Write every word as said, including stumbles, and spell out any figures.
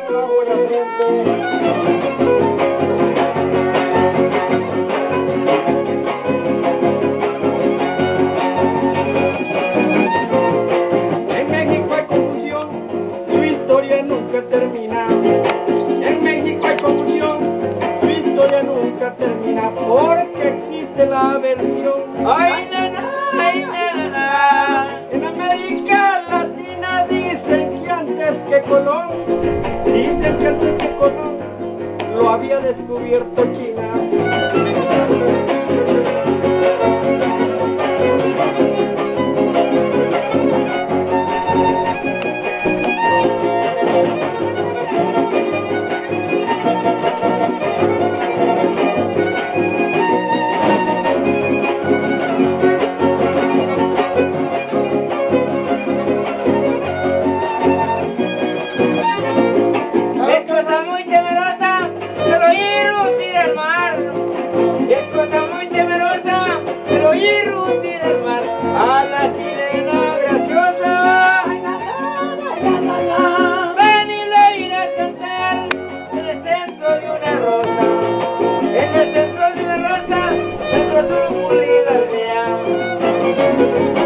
abajo de la frente. En México hay confusión, su historia nunca termina. En México hay confusión, su historia nunca termina, porque existe la versión. Ay, na, na, ay, na, na, na. En América Latina dicen que antes que Colón, dicen que antes que Colón lo había descubierto China. A la sirena graciosa, ven y le iré a cantar en el centro de una rosa, en el centro de una rosa, dentro de una aldea.